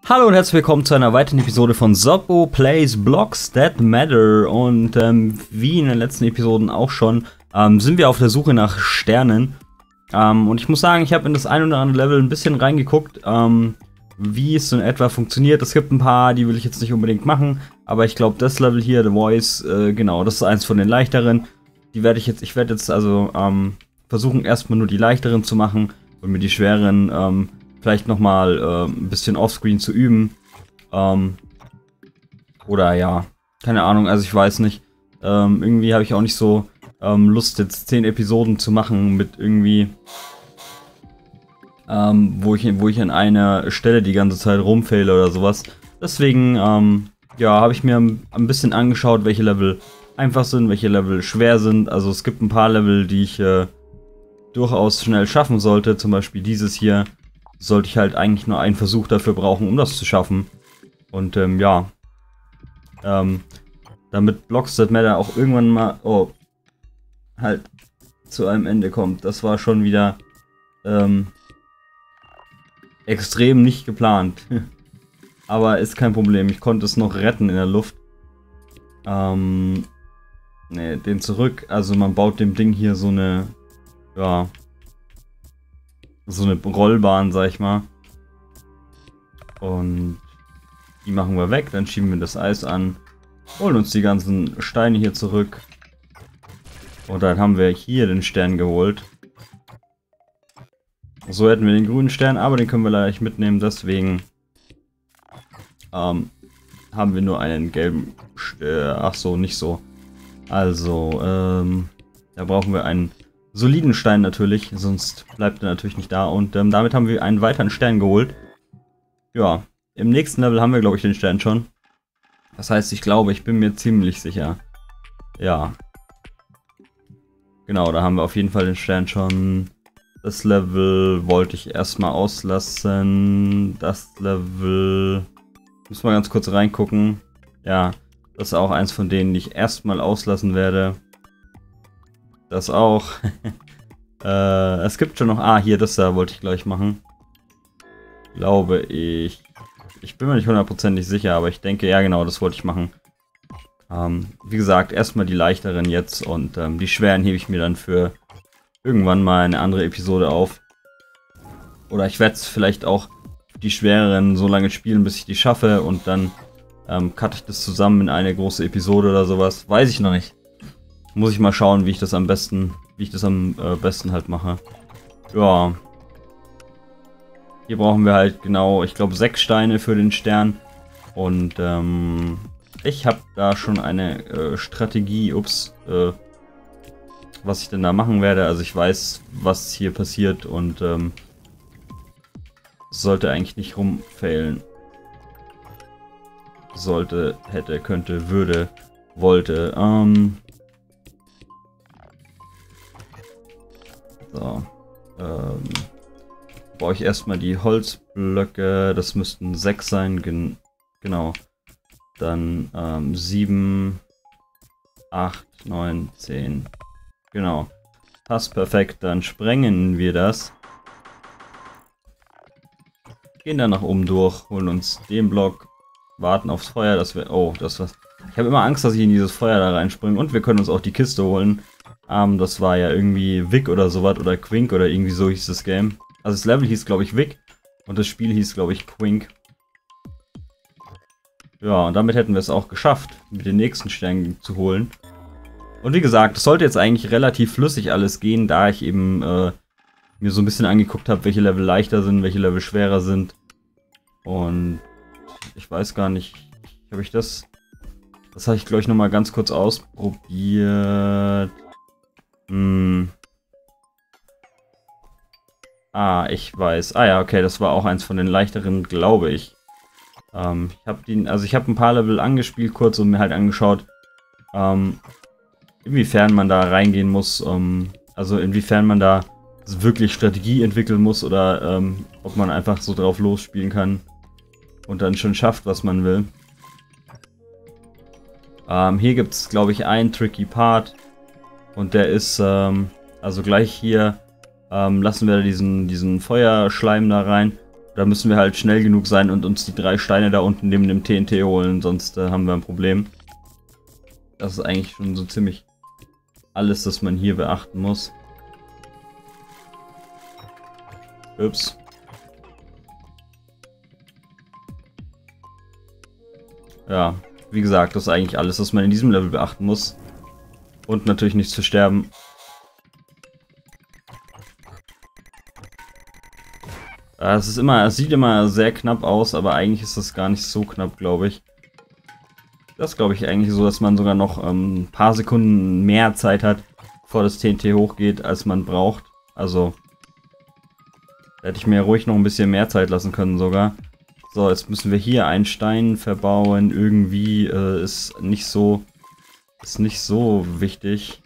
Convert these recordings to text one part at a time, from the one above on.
Hallo und herzlich willkommen zu einer weiteren Episode von Zoppo Plays Blocks That Matter. Und wie in den letzten Episoden auch schon, sind wir auf der Suche nach Sternen. Und ich muss sagen, ich habe in das ein oder andere Level ein bisschen reingeguckt, wie es so in etwa funktioniert. Es gibt ein paar, die will ich jetzt nicht unbedingt machen, aber ich glaube, das Level hier, The Voice, genau, das ist eins von den leichteren. Ich werde jetzt also versuchen, erstmal nur die leichteren zu machen und mir die schweren vielleicht nochmal ein bisschen offscreen zu üben. Oder ja, keine Ahnung, also ich weiß nicht. Irgendwie habe ich auch nicht so Lust, jetzt 10 Episoden zu machen mit irgendwie, wo ich an einer Stelle die ganze Zeit rumfehle oder sowas. Deswegen, ja, habe ich mir ein bisschen angeschaut, welche Level einfach sind, welche Level schwer sind. Also es gibt ein paar Level, die ich durchaus schnell schaffen sollte. Zum Beispiel dieses hier. Sollte ich halt eigentlich nur einen Versuch dafür brauchen, um das zu schaffen. Und ja, damit Blocks That Matter auch irgendwann mal halt zu einem Ende kommt. Das war schon wieder extrem nicht geplant. Aber ist kein Problem, ich konnte es noch retten in der Luft. Ne, den zurück. Also man baut dem Ding hier so eine, ja, so eine Rollbahn, sag ich mal. Und die machen wir weg, dann schieben wir das Eis an, holen uns die ganzen Steine hier zurück. Und dann haben wir hier den Stern geholt. So hätten wir den grünen Stern, aber den können wir leider nicht mitnehmen, deswegen haben wir nur einen gelben Stern. Ach so, nicht so. Also, da brauchen wir einen soliden Stein natürlich, sonst bleibt er natürlich nicht da. Und damit haben wir einen weiteren Stern geholt. Ja, im nächsten Level haben wir, glaube ich, den Stern schon. Das heißt, ich glaube, ich bin mir ziemlich sicher. Ja. Genau, da haben wir auf jeden Fall den Stern schon. Das Level wollte ich erstmal auslassen. Das Level... Muss mal ganz kurz reingucken. Ja, das ist auch eins von denen, die ich erstmal auslassen werde. Das auch. Es gibt schon noch... hier, das da wollte ich gleich machen. Glaube ich. Ich bin mir nicht hundertprozentig sicher, aber ich denke, ja genau, das wollte ich machen. Wie gesagt, erstmal die leichteren jetzt und die schweren hebe ich mir dann für irgendwann mal eine andere Episode auf. Oder ich werde es vielleicht auch die schwereren so lange spielen, bis ich die schaffe und dann cutte ich das zusammen in eine große Episode oder sowas. Weiß ich noch nicht. Muss ich mal schauen, wie ich das am besten halt mache. Ja. Hier brauchen wir halt genau, ich glaube 6 Steine für den Stern. Und ich habe da schon eine Strategie, was ich denn da machen werde. Also ich weiß, was hier passiert und sollte eigentlich nicht rumfailen. Sollte, hätte, könnte, würde, wollte. So, baue ich erstmal die Holzblöcke, das müssten 6 sein, genau. Dann 7, 8, 9, 10, genau. Passt perfekt, dann sprengen wir das. Gehen dann nach oben durch, holen uns den Block, warten aufs Feuer, dass wir... Oh, das was... Ich habe immer Angst, dass ich in dieses Feuer da reinspringe und wir können uns auch die Kiste holen. Das war ja irgendwie Vic oder sowas oder Quink oder irgendwie so hieß das Game. Also das Level hieß, glaube ich, Vic und das Spiel hieß, glaube ich, Quink. Ja, und damit hätten wir es auch geschafft, mit den nächsten Sternen zu holen. Und wie gesagt, es sollte jetzt eigentlich relativ flüssig alles gehen, da ich eben mir so ein bisschen angeguckt habe, welche Level leichter sind, welche Level schwerer sind. Und ich weiß gar nicht, habe ich das... Das habe ich, glaube ich, nochmal ganz kurz ausprobiert. Ich weiß. Ja, okay, das war auch eins von den leichteren, glaube ich. Ich habe ein paar Level angespielt kurz und mir halt angeschaut, inwiefern man da reingehen muss, also inwiefern man da wirklich Strategie entwickeln muss oder ob man einfach so drauf losspielen kann und dann schon schafft, was man will. Hier gibt es, glaube ich, einen tricky Part und der ist, also gleich hier lassen wir diesen Feuerschleim da rein. Da müssen wir halt schnell genug sein und uns die 3 Steine da unten neben dem TNT holen, sonst haben wir ein Problem. Das ist eigentlich schon so ziemlich alles, das man hier beachten muss. Ups. Ja, wie gesagt, das ist eigentlich alles, was man in diesem Level beachten muss. Und natürlich nicht zu sterben. Es sieht immer sehr knapp aus, aber eigentlich ist das gar nicht so knapp, glaube ich. Das glaube ich eigentlich so, dass man sogar noch ein paar Sekunden mehr Zeit hat, bevor das TNT hochgeht, als man braucht. Also, da hätte ich mir ruhig noch ein bisschen mehr Zeit lassen können sogar. So, jetzt müssen wir hier einen Stein verbauen. Irgendwie ist nicht so wichtig,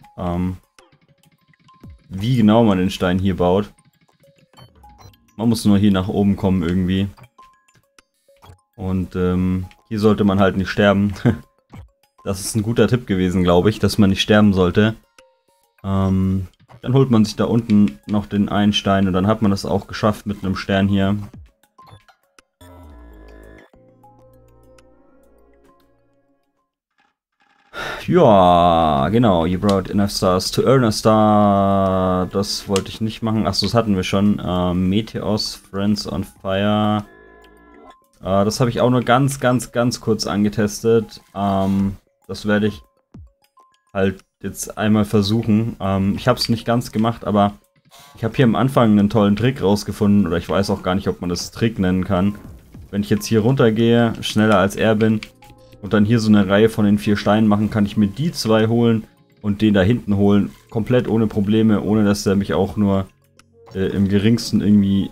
wie genau man den Stein hier baut. Man muss nur hier nach oben kommen irgendwie. Und hier sollte man halt nicht sterben. Das ist ein guter Tipp gewesen, glaube ich, dass man nicht sterben sollte. Dann holt man sich da unten noch den einen Stein und dann hat man das auch geschafft mit einem Stern hier. Ja, genau. You brought enough stars to earn a star. Das wollte ich nicht machen. Achso, das hatten wir schon. Meteos, Friends on Fire. Das habe ich auch nur ganz kurz angetestet. Das werde ich halt jetzt einmal versuchen. Ich habe es nicht ganz gemacht, aber ich habe hier am Anfang einen tollen Trick rausgefunden. Oder ich weiß auch gar nicht, ob man das Trick nennen kann. Wenn ich jetzt hier runtergehe, schneller als er bin, und dann hier so eine Reihe von den 4 Steinen machen, kann ich mir die 2 holen und den da hinten holen. Komplett ohne Probleme, ohne dass der mich auch nur im geringsten irgendwie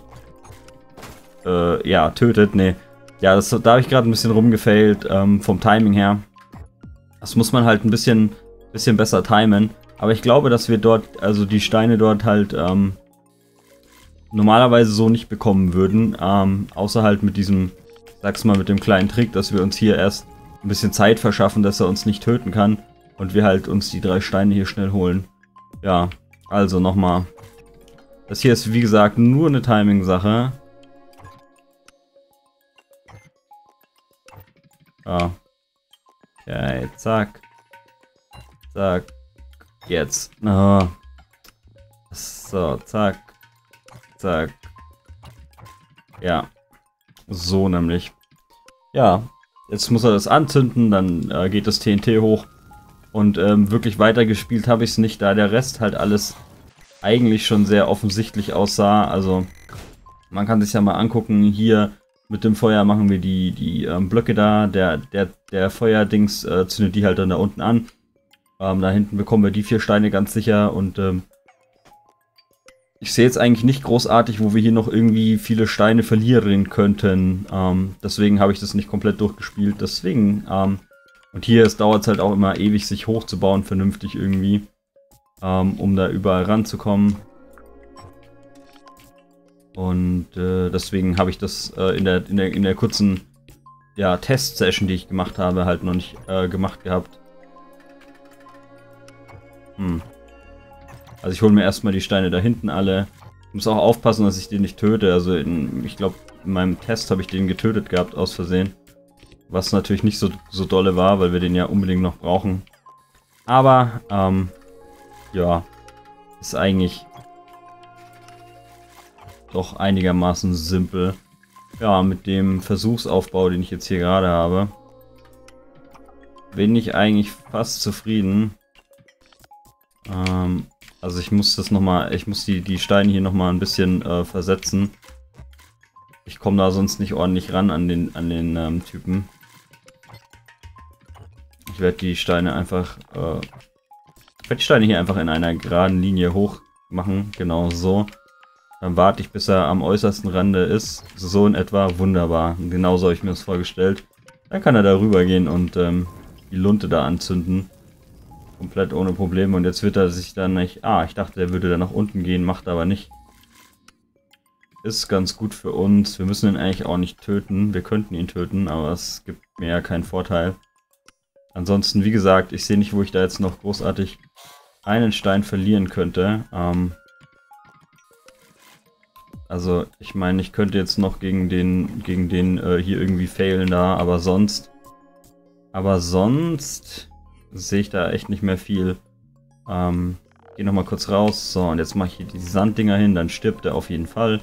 ja, tötet. Nee. Ja, da habe ich gerade ein bisschen rumgefailt vom Timing her. Das muss man halt ein bisschen besser timen. Aber ich glaube, dass wir dort, also die Steine dort halt normalerweise so nicht bekommen würden. Außer halt mit diesem, sag's mal, mit dem kleinen Trick, dass wir uns hier erst ein bisschen Zeit verschaffen, dass er uns nicht töten kann und wir halt uns die 3 Steine hier schnell holen. Ja, also nochmal. Das hier ist wie gesagt nur eine Timing-Sache. Ja. Okay, zack. Zack. Jetzt. Oh. So, zack. Zack. Ja. So nämlich. Ja. Jetzt muss er das anzünden, dann geht das TNT hoch. Und wirklich weitergespielt habe ich es nicht, da der Rest halt alles eigentlich schon sehr offensichtlich aussah. Also man kann sich ja mal angucken, hier mit dem Feuer machen wir die Blöcke da. Der Feuerdings zündet die halt dann da unten an. Da hinten bekommen wir die 4 Steine ganz sicher und ich sehe jetzt eigentlich nicht großartig, wo wir hier noch irgendwie viele Steine verlieren könnten. Deswegen habe ich das nicht komplett durchgespielt. Deswegen, und hier dauert es halt auch immer ewig, sich hochzubauen, vernünftig irgendwie, um da überall ranzukommen. Und deswegen habe ich das in der kurzen Test-Session, die ich gemacht habe, halt noch nicht gemacht gehabt. Also ich hole mir erstmal die Steine da hinten alle. Ich muss auch aufpassen, dass ich den nicht töte. Also ich glaube, in meinem Test habe ich den getötet gehabt, aus Versehen. Was natürlich nicht so dolle war, weil wir den ja unbedingt noch brauchen. Aber, ja, ist eigentlich doch einigermaßen simpel. Ja, mit dem Versuchsaufbau, den ich jetzt hier gerade habe, bin ich eigentlich fast zufrieden. Also ich muss die Steine hier nochmal ein bisschen versetzen. Ich komme da sonst nicht ordentlich ran an den Typen. Ich werde die Steine einfach, hier einfach in einer geraden Linie hoch machen, genau so. Dann warte ich, bis er am äußersten Rande ist, so in etwa, wunderbar. Und genau so habe ich mir das vorgestellt. Dann kann er da rüber gehen und die Lunte da anzünden. Komplett ohne Probleme. Und jetzt wird er sich dann nicht... ich dachte, er würde da nach unten gehen, macht aber nicht. Ist ganz gut für uns. Wir müssen ihn eigentlich auch nicht töten. Wir könnten ihn töten, aber es gibt mir ja keinen Vorteil. Ansonsten, wie gesagt, ich sehe nicht, wo ich da jetzt noch großartig einen Stein verlieren könnte. Also, ich meine, ich könnte jetzt noch gegen den hier irgendwie failen da, aber sonst sehe ich da echt nicht mehr viel. Geh nochmal kurz raus. So, und jetzt mache ich hier die Sanddinger hin, dann stirbt er auf jeden Fall.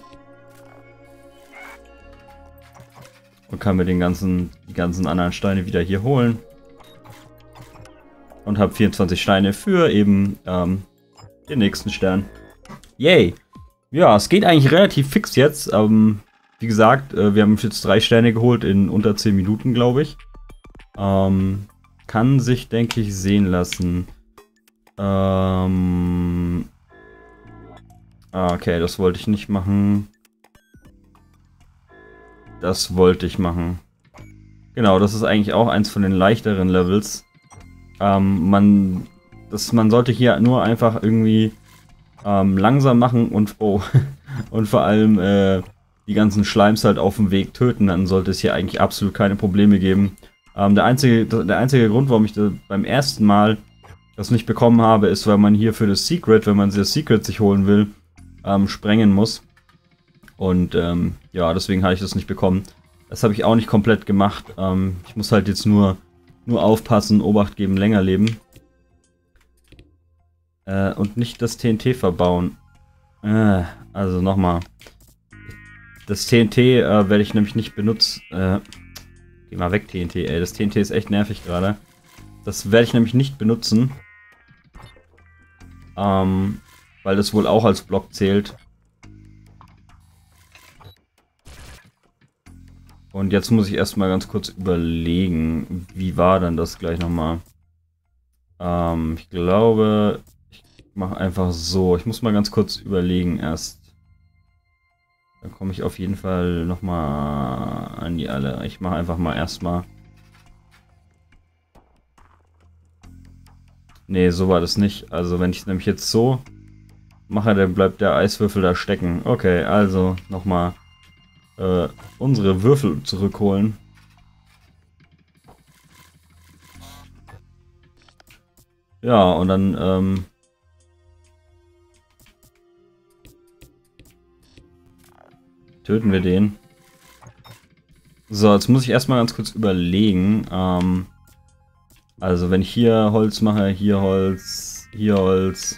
Und kann mir die ganzen anderen Steine wieder hier holen. Und habe 24 Steine für eben den nächsten Stern. Yay! Ja, es geht eigentlich relativ fix jetzt. Wie gesagt, wir haben jetzt 3 Sterne geholt in unter 10 Minuten, glaube ich. Kann sich, denke ich, sehen lassen. Okay, das wollte ich nicht machen. Das wollte ich machen. Genau, das ist eigentlich auch eins von den leichteren Levels. Man sollte hier nur einfach irgendwie langsam machen und und vor allem die ganzen Schleims halt auf dem Weg töten. Dann sollte es hier eigentlich absolut keine Probleme geben. Der einzige Grund, warum ich beim ersten Mal das nicht bekommen habe, ist, weil man hier für das Secret, wenn man das Secret sich holen will, sprengen muss. Und ja, deswegen habe ich das nicht bekommen. Das habe ich auch nicht komplett gemacht. Ich muss halt jetzt nur aufpassen, Obacht geben, länger leben. Und nicht das TNT verbauen. Also nochmal. Das TNT werde ich nämlich nicht benutzen. Geh mal weg, TNT, ey. Das TNT ist echt nervig gerade. Das werde ich nämlich nicht benutzen. Weil das wohl auch als Block zählt. Und jetzt muss ich erstmal ganz kurz überlegen, wie war denn das gleich nochmal? Ich glaube, ich mache einfach so. Ich muss mal ganz kurz überlegen erst. Dann komme ich auf jeden Fall nochmal an die alle. Ich mache einfach mal erstmal. Nee, so war das nicht. Also wenn ich es nämlich jetzt so mache, dann bleibt der Eiswürfel da stecken. Okay, also nochmal unsere Würfel zurückholen. Ja, und dann töten wir den. So, jetzt muss ich erstmal ganz kurz überlegen. Also wenn ich hier Holz mache, hier Holz, hier Holz.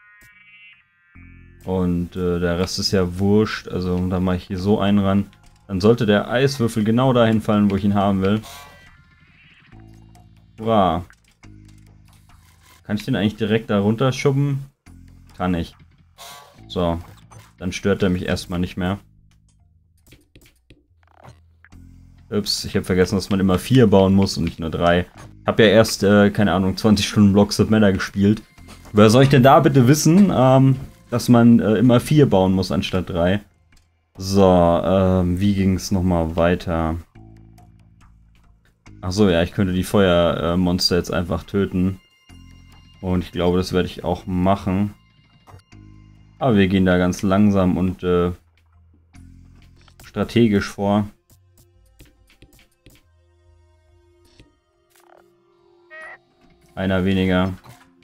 Und der Rest ist ja wurscht. Also dann mache ich hier so einen ran. Dann sollte der Eiswürfel genau dahin fallen, wo ich ihn haben will. Hurra. Kann ich den eigentlich direkt da runter schubben? Kann ich. So. Dann stört er mich erstmal nicht mehr. Ups, ich habe vergessen, dass man immer 4 bauen muss und nicht nur 3. Ich habe ja erst, keine Ahnung, 20 Stunden Blocks of Mana gespielt. Wer soll ich denn da bitte wissen, dass man immer 4 bauen muss anstatt 3? So, wie ging es nochmal weiter? Achso, ja, ich könnte die Feuermonster jetzt einfach töten. Und ich glaube, das werde ich auch machen. Aber wir gehen da ganz langsam und strategisch vor. Einer weniger.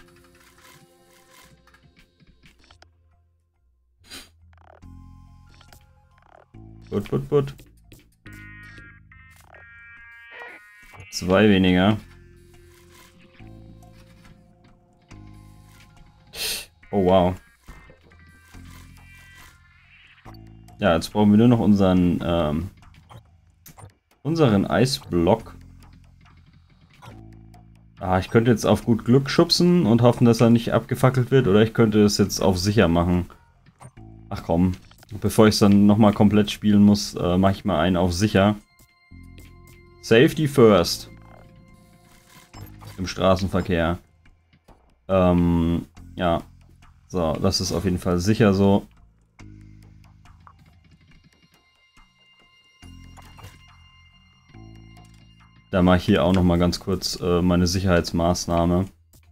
Gut. 2 weniger. Oh wow. Ja, jetzt brauchen wir nur noch unseren Eisblock. Ich könnte jetzt auf gut Glück schubsen und hoffen, dass er nicht abgefackelt wird, oder ich könnte es jetzt auf sicher machen. Ach komm, bevor ich es dann nochmal komplett spielen muss, mache ich mal einen auf sicher. Safety first. Im Straßenverkehr. Ja. So, das ist auf jeden Fall sicher so. Da mache ich hier auch noch mal ganz kurz meine Sicherheitsmaßnahme.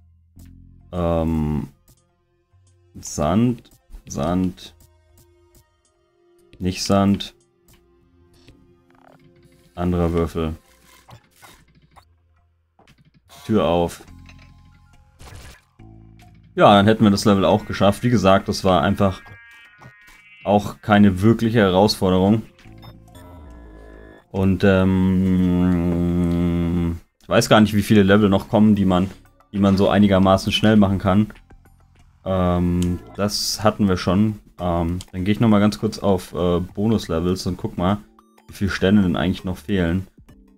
Sand. Nicht Sand. Anderer Würfel. Tür auf. Ja, dann hätten wir das Level auch geschafft. Wie gesagt, das war einfach auch keine wirkliche Herausforderung. Und ich weiß gar nicht, wie viele Level noch kommen, die man so einigermaßen schnell machen kann. Das hatten wir schon. Dann gehe ich nochmal ganz kurz auf Bonus-Levels und guck mal, wie viele Sterne denn eigentlich noch fehlen.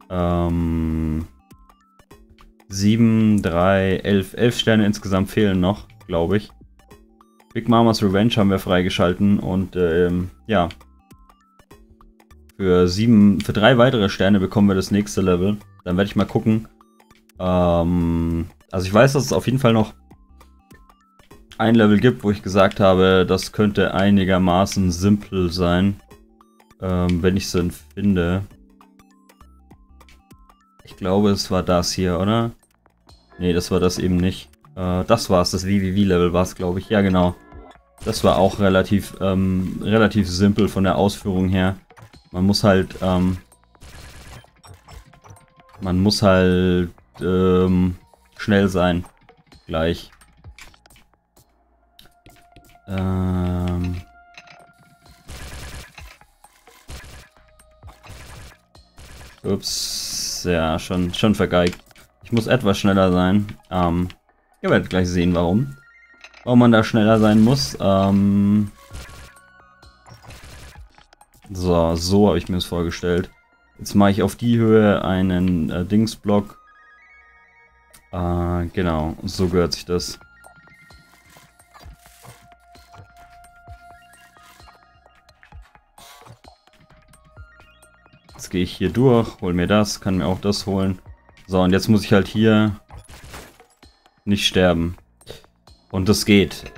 7, 3, 11 Sterne insgesamt fehlen noch, glaube ich. Big Mama's Revenge haben wir freigeschalten und ja. Für 3 weitere Sterne bekommen wir das nächste Level. Dann werde ich mal gucken. Also ich weiß, dass es auf jeden Fall noch ein Level gibt, wo ich gesagt habe, das könnte einigermaßen simpel sein. Wenn ich es dann finde. Ich glaube, es war das hier, oder? Nee, das war das eben nicht. Das war es, das WWW-Level war es, glaube ich. Ja, genau. Das war auch relativ simpel von der Ausführung her. Man muss halt, schnell sein. Gleich. Ups, ja, schon vergeigt. Ich muss etwas schneller sein. Ihr werdet gleich sehen, warum. Warum man da schneller sein muss. So habe ich mir das vorgestellt. Jetzt mache ich auf die Höhe einen Dingsblock. Genau, so gehört sich das. Jetzt gehe ich hier durch, hol mir das, kann mir auch das holen. So, und jetzt muss ich halt hier nicht sterben. Und das geht.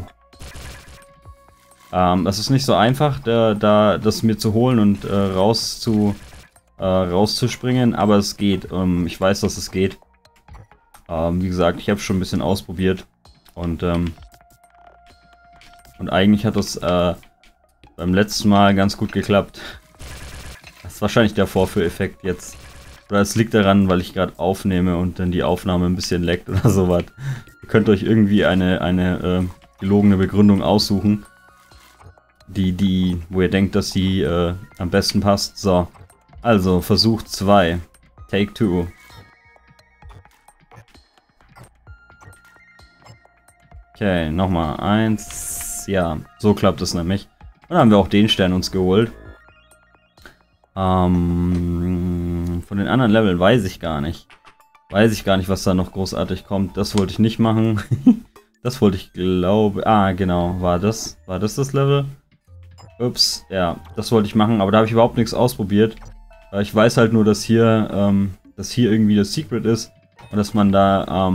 Es ist nicht so einfach, das mir zu holen und rauszuspringen, aber es geht. Ich weiß, dass es geht. Wie gesagt, ich habe schon ein bisschen ausprobiert. Und eigentlich hat das beim letzten Mal ganz gut geklappt. Das ist wahrscheinlich der Vorführeffekt jetzt. Oder es liegt daran, weil ich gerade aufnehme und dann die Aufnahme ein bisschen leckt oder sowas. Ihr könnt euch irgendwie eine gelogene Begründung aussuchen. Wo ihr denkt, dass die am besten passt. So, also Versuch 2. Take 2. Okay, nochmal 1. Ja, so klappt es nämlich. Und dann haben wir auch den Stern uns geholt. Von den anderen Leveln weiß ich gar nicht. Was da noch großartig kommt. Das wollte ich nicht machen. Das wollte ich, glaube... Ah, genau. War das das Level? Ups, ja. Das wollte ich machen, aber da habe ich überhaupt nichts ausprobiert. Ich weiß halt nur, dass hier irgendwie das Secret ist. Und dass man da,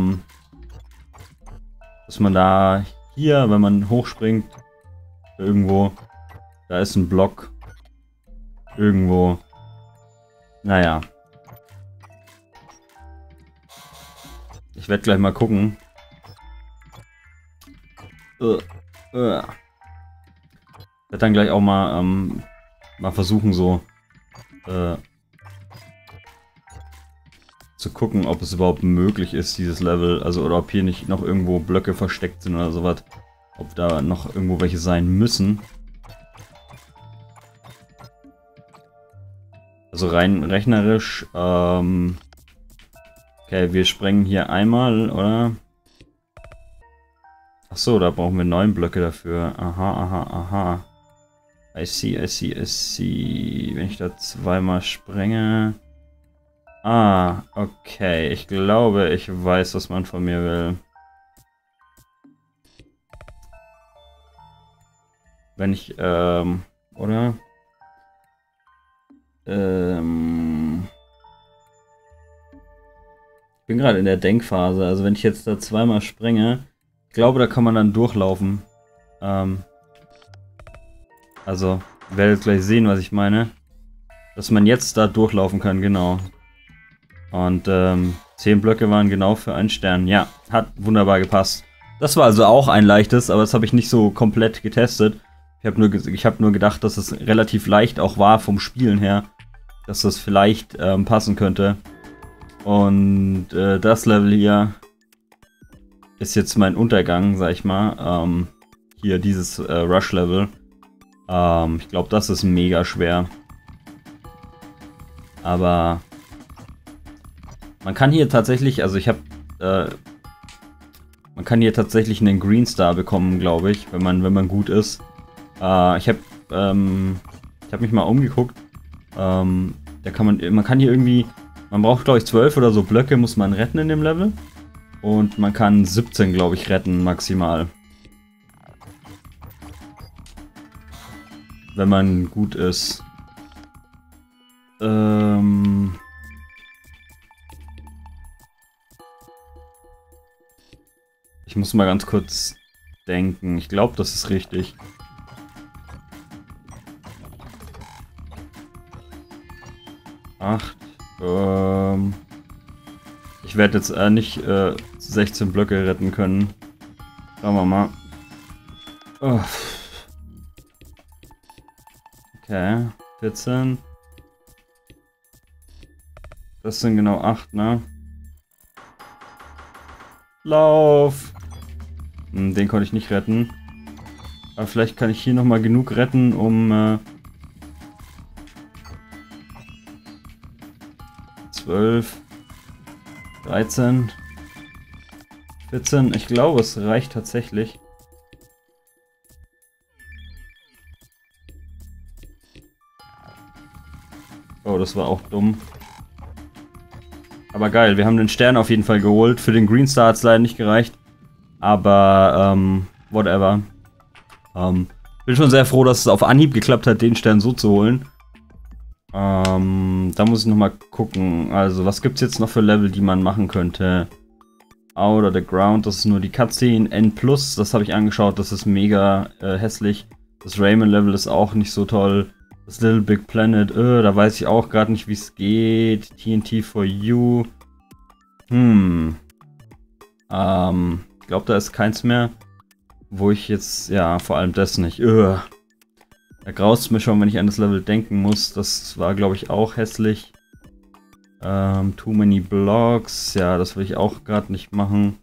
hier, wenn man hochspringt, irgendwo, da ist ein Block. Irgendwo. Naja. Ich werde gleich mal gucken. Werde dann gleich auch mal versuchen, so zu gucken, ob es überhaupt möglich ist, dieses Level, also oder ob hier nicht noch irgendwo Blöcke versteckt sind oder sowas. Ob da noch irgendwo welche sein müssen. Also rein rechnerisch, okay, wir sprengen hier einmal, oder? Achso, da brauchen wir 9 Blöcke dafür. Aha. I see. Wenn ich da zweimal sprenge... Ah, okay. Ich glaube, ich weiß, was man von mir will. Wenn ich, oder? Ich bin gerade in der Denkphase, also wenn ich jetzt da zweimal sprenge, ich glaube, da kann man dann durchlaufen. Also, ihr werdet gleich sehen, was ich meine. Dass man jetzt da durchlaufen kann, genau. Und 10 Blöcke waren genau für einen Stern. Ja, hat wunderbar gepasst. Das war also auch ein leichtes, aber das habe ich nicht so komplett getestet. Ich habe nur gedacht, dass es relativ leicht auch war vom Spielen her. Dass das vielleicht passen könnte. Und das Level hier ist jetzt mein Untergang, sag ich mal. Hier dieses Rush-Level. Ich glaube, das ist mega schwer. Aber man kann hier tatsächlich, also ich habe, man kann hier tatsächlich einen Green Star bekommen, glaube ich, wenn man gut ist. Ich habe mich mal umgeguckt. Da kann man kann hier irgendwie, man braucht glaube ich 12 oder so Blöcke, muss man retten in dem Level. Und man kann 17, glaube ich, retten maximal. Wenn man gut ist. Ich muss mal ganz kurz denken. Ich glaube, das ist richtig. Ich werde jetzt nicht 16 Blöcke retten können. Schauen wir mal. Oh. Okay, 14. Das sind genau 8, ne? Lauf! Den konnte ich nicht retten. Aber vielleicht kann ich hier nochmal genug retten, um 12, 13, 14. Ich glaube, es reicht tatsächlich. Oh, das war auch dumm. Aber geil, wir haben den Stern auf jeden Fall geholt. Für den Green Star hat es leider nicht gereicht. Aber, whatever. Bin schon sehr froh, dass es auf Anhieb geklappt hat, den Stern so zu holen. Da muss ich nochmal gucken. Also, was gibt es jetzt noch für Level, die man machen könnte? Out of the Ground, das ist nur die Cutscene. N+, das habe ich angeschaut, das ist mega hässlich. Das Rayman-Level ist auch nicht so toll. Das Little Big Planet, da weiß ich auch gerade nicht, wie es geht. TNT for You. Ich glaube, da ist keins mehr, wo ich jetzt, ja, vor allem das nicht. Da graust es mir schon, wenn ich an das Level denken muss. Das war, glaube ich, auch hässlich. Too many blocks. Ja, das will ich auch gerade nicht machen.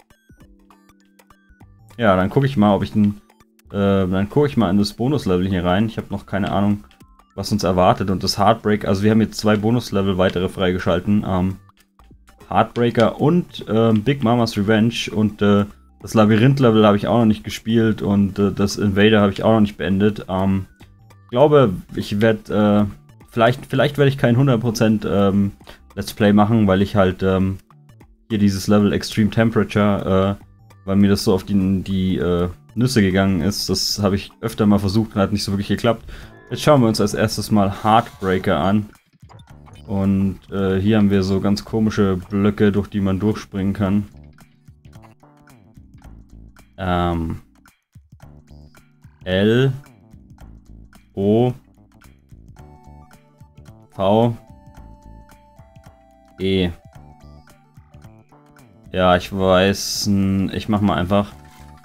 Ja, dann gucke ich mal, ob ich den. Dann gucke ich mal in das Bonuslevel hier rein. Ich habe noch keine Ahnung, was uns erwartet. Und das Heartbreak, also wir haben jetzt 2 Bonuslevel weitere freigeschalten. Heartbreaker und Big Mama's Revenge. Und das Labyrinth-Level habe ich auch noch nicht gespielt. Und das Invader habe ich auch noch nicht beendet. Ich glaube, ich werde. Vielleicht werde ich kein 100% Let's Play machen, weil ich halt hier dieses Level Extreme Temperature, weil mir das so auf die Nüsse gegangen ist. Das habe ich öfter mal versucht und hat nicht so wirklich geklappt. Jetzt schauen wir uns als erstes mal Heartbreaker an. Und hier haben wir so ganz komische Blöcke, durch die man durchspringen kann. L O V E. Ja, ich weiß. Ich mach mal einfach.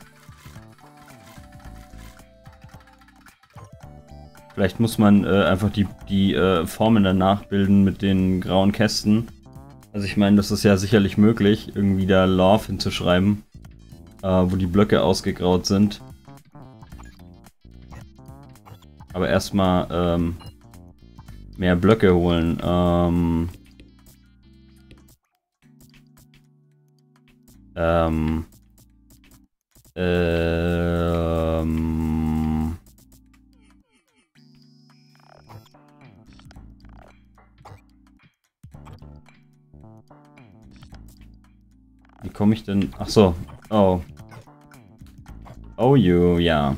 Vielleicht muss man einfach die Formen danach bilden mit den grauen Kästen. Also ich meine, das ist ja sicherlich möglich, irgendwie da Love hinzuschreiben, wo die Blöcke ausgegraut sind. Aber erstmal mehr Blöcke holen. Wie komme ich denn? Ach so. Oh. Oh, ja.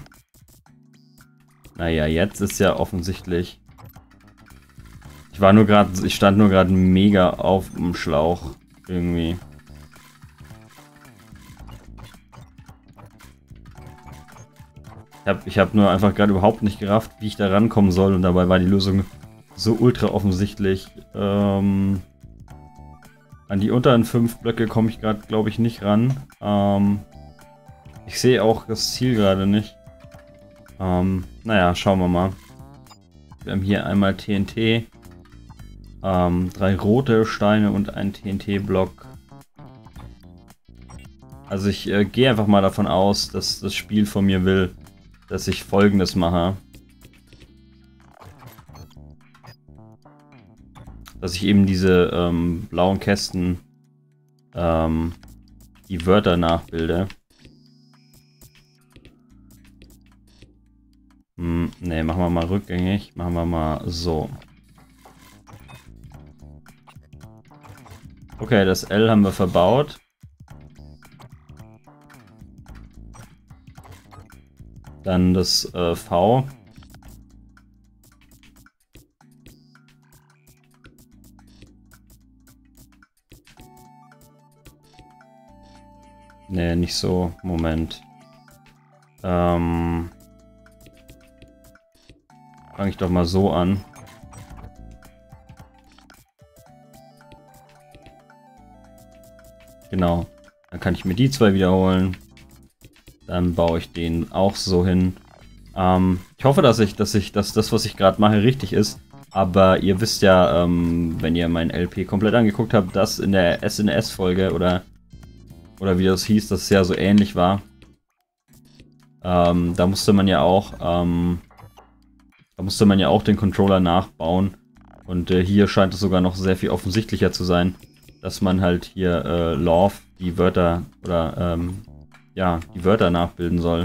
Naja, jetzt ist ja offensichtlich. Ich stand nur gerade mega auf dem Schlauch. Irgendwie. Ich hab nur einfach gerade überhaupt nicht gerafft, wie ich da rankommen soll. Und dabei war die Lösung so ultra offensichtlich. An die unteren 5 Blöcke komme ich gerade, glaube ich, nicht ran. Ich sehe auch das Ziel gerade nicht. Naja, schauen wir mal. Wir haben hier einmal TNT. 3 rote Steine und ein TNT-Block. Also ich gehe einfach mal davon aus, dass das Spiel von mir will, dass ich Folgendes mache. dass ich eben diese blauen Kästen die Wörter nachbilde. Ne, machen wir mal rückgängig. Machen wir mal so. Okay, das L haben wir verbaut. Dann das V. Ne, nicht so. Moment. Fange ich doch mal so an. Genau. Dann kann ich mir die zwei wiederholen. Dann baue ich den auch so hin. Ich hoffe, dass das, was ich gerade mache, richtig ist. Aber ihr wisst ja, wenn ihr mein LP komplett angeguckt habt, dass in der SNS-Folge oder wie das hieß, dass es ja so ähnlich war. Da musste man ja auch den Controller nachbauen. Und hier scheint es sogar noch sehr viel offensichtlicher zu sein, dass man halt hier Love die Wörter oder ja, die Wörter nachbilden soll.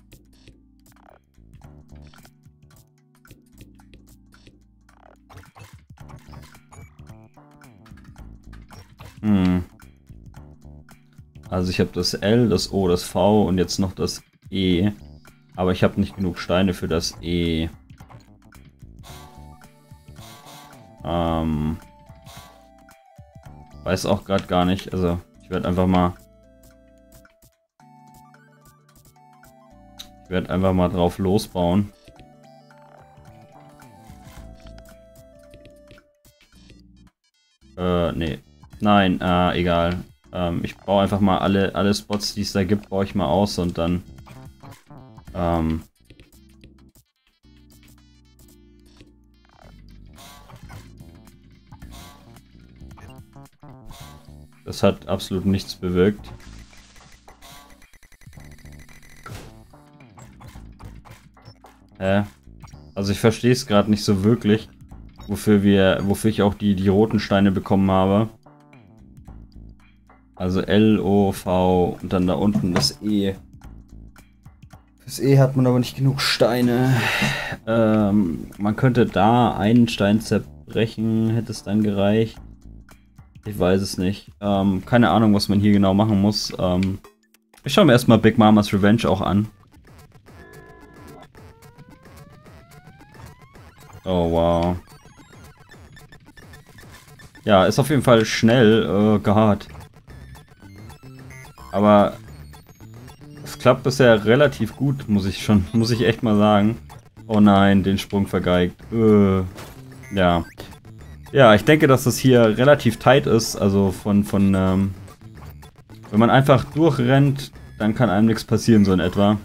Also ich habe das L, das O, das V und jetzt noch das E. Aber ich habe nicht genug Steine für das E. Weiß auch gerade gar nicht. Also ich werde einfach mal drauf losbauen. Nee. Nein, egal. Ich baue einfach mal alle Spots, die es da gibt, baue ich mal aus und dann das hat absolut nichts bewirkt. Also ich verstehe es gerade nicht so wirklich, wofür ich auch die roten Steine bekommen habe. Also L, O, V und dann da unten das E. Fürs E hat man aber nicht genug Steine. Man könnte da einen Stein zerbrechen, hätte es dann gereicht. Ich weiß es nicht. Keine Ahnung, was man hier genau machen muss. Ich schaue mir erstmal Big Mama's Revenge auch an. Oh, wow. Ja, ist auf jeden Fall schnell gehart. Aber es klappt bisher relativ gut, muss ich echt mal sagen. Oh nein, den Sprung vergeigt. Ja. Ja, ich denke, dass das hier relativ tight ist. Also wenn man einfach durchrennt, dann kann einem nichts passieren, so in etwa.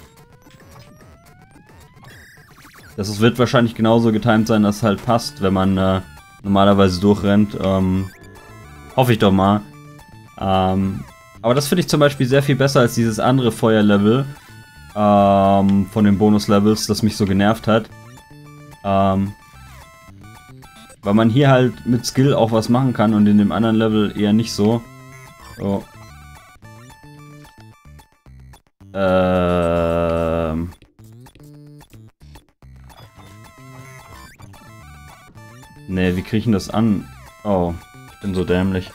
Das wird wahrscheinlich genauso getimed sein, dass es halt passt, wenn man normalerweise durchrennt. Hoffe ich doch mal. Aber das finde ich zum Beispiel sehr viel besser als dieses andere Feuerlevel von den Bonuslevels, das mich so genervt hat. Weil man hier halt mit Skill auch was machen kann und in dem anderen Level eher nicht so. So. Ne, wie kriege ich denn das an? Oh, ich bin so dämlich.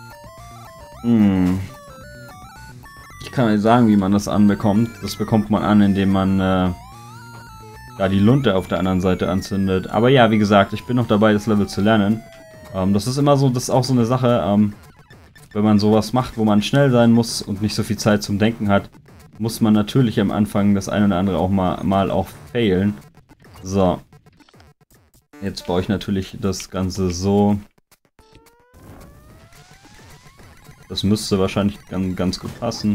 Ich kann nicht sagen, wie man das anbekommt. Das bekommt man an, indem man da die Lunte auf der anderen Seite anzündet. Aber ja, wie gesagt, ich bin noch dabei, das Level zu lernen. Das ist immer so, das ist auch so eine Sache, wenn man sowas macht, wo man schnell sein muss und nicht so viel Zeit zum Denken hat, muss man natürlich am Anfang das eine oder andere auch mal auch failen. So. Jetzt baue ich natürlich das Ganze so. Das müsste wahrscheinlich ganz gut passen.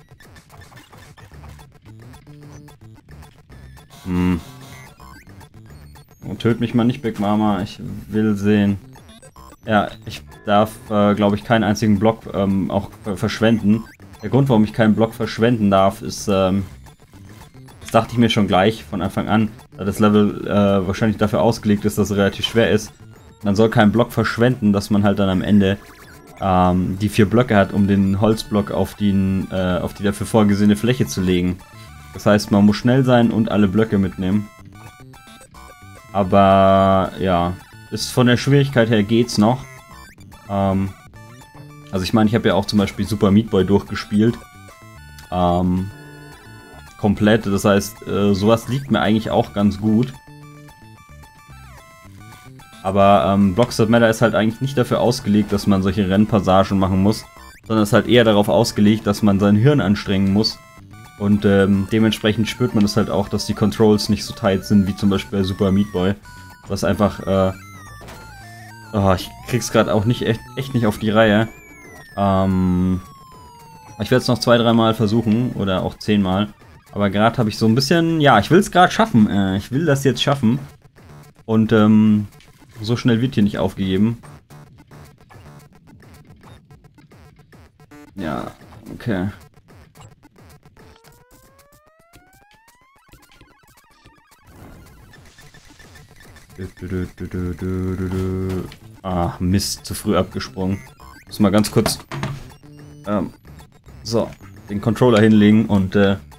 Und töt mich mal nicht, Big Mama. Ich will sehen. Ja, ich darf, glaube ich, keinen einzigen Block auch verschwenden. Der Grund, warum ich keinen Block verschwenden darf, ist, das dachte ich mir schon gleich von Anfang an, da das Level wahrscheinlich dafür ausgelegt ist, dass es relativ schwer ist, Man soll keinen Block verschwenden, dass man halt dann am Ende die 4 Blöcke hat, um den Holzblock auf die dafür vorgesehene Fläche zu legen. Das heißt, man muss schnell sein und alle Blöcke mitnehmen. Aber ja, ist von der Schwierigkeit her geht's noch. Also ich meine, ich habe ja auch zum Beispiel Super Meat Boy durchgespielt. Komplett, das heißt, sowas liegt mir eigentlich auch ganz gut. Aber Blocks That Matter ist halt eigentlich nicht dafür ausgelegt, dass man solche Rennpassagen machen muss, sondern ist halt eher darauf ausgelegt, dass man sein Hirn anstrengen muss. Und dementsprechend spürt man es halt auch, dass die Controls nicht so tight sind, wie zum Beispiel bei Super Meat Boy. Was einfach, ich krieg's gerade auch nicht echt nicht auf die Reihe. Ich werde es noch 2-3 Mal versuchen, oder auch 10 Mal. Aber gerade habe ich so ein bisschen, ja, ich will es gerade schaffen. Ich will das jetzt schaffen. Und so schnell wird hier nicht aufgegeben. Ja, okay. Ah, Mist, zu früh abgesprungen. Muss mal ganz kurz so, den Controller hinlegen und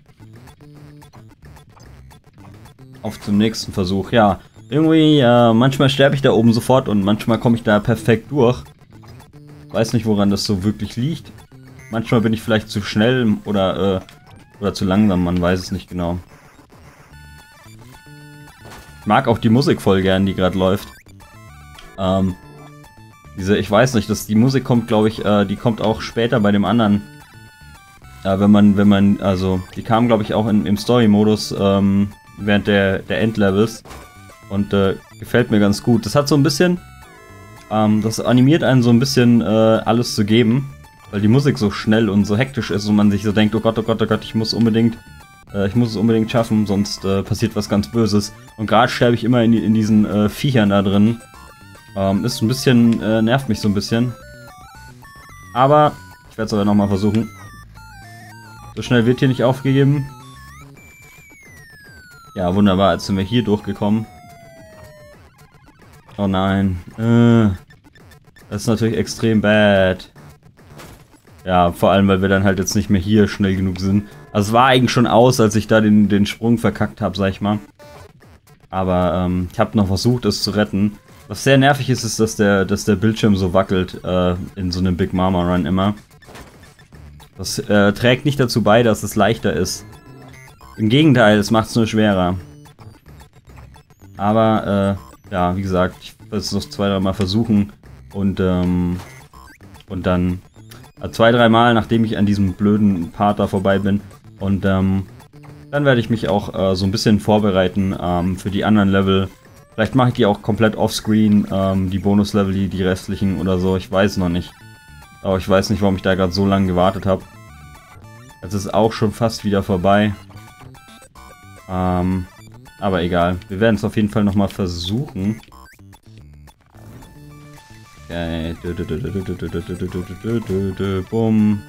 auf zum nächsten Versuch. Ja, irgendwie, manchmal sterbe ich da oben sofort und manchmal komme ich da perfekt durch. Weiß nicht, woran das so wirklich liegt. Manchmal bin ich vielleicht zu schnell oder zu langsam, man weiß es nicht genau. Ich mag auch die Musik voll gern, die gerade läuft. Ich weiß nicht, die Musik kommt, glaube ich, die kommt auch später bei dem anderen. Also, die kam, glaube ich, auch im Story-Modus während der Endlevels. Und gefällt mir ganz gut. Das hat so ein bisschen, das animiert einen so ein bisschen alles zu geben. Weil die Musik so schnell und so hektisch ist und man sich so denkt, oh Gott, oh Gott, oh Gott, ich muss es unbedingt schaffen, sonst passiert was ganz Böses. Und gerade sterbe ich immer in diesen Viechern da drin. Ist ein bisschen, nervt mich so ein bisschen. Aber ich werde es aber nochmal versuchen. So schnell wird hier nicht aufgegeben. Ja, wunderbar, jetzt sind wir hier durchgekommen. Oh nein. Das ist natürlich extrem bad. Ja, vor allem, weil wir dann halt jetzt nicht mehr hier schnell genug sind. Also es war eigentlich schon aus, als ich da den Sprung verkackt habe, sag ich mal. Aber ich habe noch versucht, es zu retten. Was sehr nervig ist, ist, dass der Bildschirm so wackelt in so einem Big Mama Run immer. Das trägt nicht dazu bei, dass es leichter ist. Im Gegenteil, es macht es nur schwerer. Aber ja, wie gesagt, ich werde es noch 2-3 Mal versuchen. Und dann 2-3 Mal, nachdem ich an diesem blöden Part da vorbei bin. Und dann werde ich mich auch so ein bisschen vorbereiten für die anderen Level. Vielleicht mache ich die auch komplett offscreen, die Bonuslevel, die restlichen oder so. Ich weiß noch nicht. Aber ich weiß nicht, warum ich da gerade so lange gewartet habe. Es ist auch schon fast wieder vorbei. Aber egal. Wir werden es auf jeden Fall nochmal versuchen. Okay. Bumm.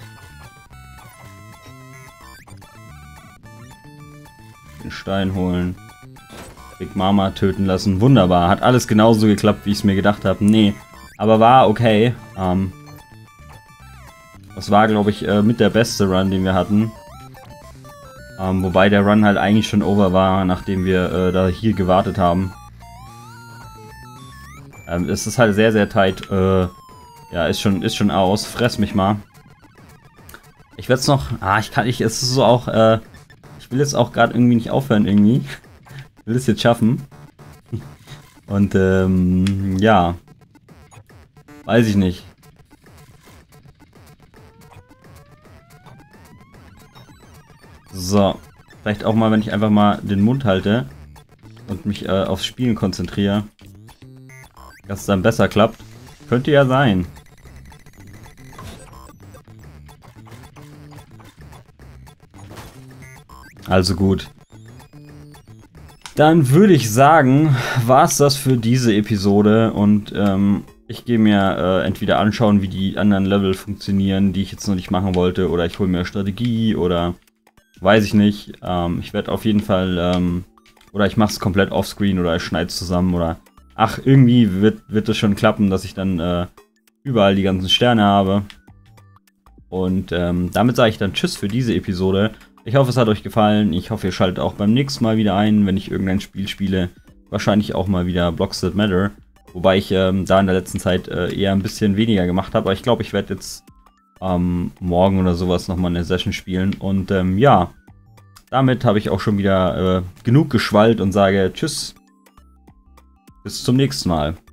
Den Stein holen. Big Mama töten lassen. Wunderbar. Hat alles genauso geklappt, wie ich es mir gedacht habe. Nee. Aber war okay. Das war, glaube ich, mit der beste Run, den wir hatten. Wobei der Run halt eigentlich schon over war, nachdem wir da hier gewartet haben. Es ist halt sehr, sehr tight. Ja, ist schon aus. Fress mich mal. Ich werde es noch... es ist so auch... ich will jetzt auch gerade irgendwie nicht aufhören, irgendwie. Ich will es jetzt schaffen. Und, ja. Weiß ich nicht. So. Vielleicht auch mal, wenn ich einfach mal den Mund halte und mich aufs Spielen konzentriere. Dass es dann besser klappt. Könnte ja sein. Also gut. Dann würde ich sagen, war es das für diese Episode und ich gehe mir entweder anschauen, wie die anderen Level funktionieren, die ich jetzt noch nicht machen wollte, oder ich hole mir Strategie oder weiß ich nicht. Ich werde auf jeden Fall oder ich mache es komplett offscreen oder ich schneide es zusammen oder ach, irgendwie wird es schon klappen, dass ich dann überall die ganzen Sterne habe. Und damit sage ich dann Tschüss für diese Episode. Ich hoffe, es hat euch gefallen. Ich hoffe, ihr schaltet auch beim nächsten Mal wieder ein, wenn ich irgendein Spiel spiele. Wahrscheinlich auch mal wieder Blocks That Matter. Wobei ich da in der letzten Zeit eher ein bisschen weniger gemacht habe. Aber ich glaube, ich werde jetzt morgen oder sowas nochmal eine Session spielen. Und ja, damit habe ich auch schon wieder genug geschwallt und sage Tschüss. Bis zum nächsten Mal.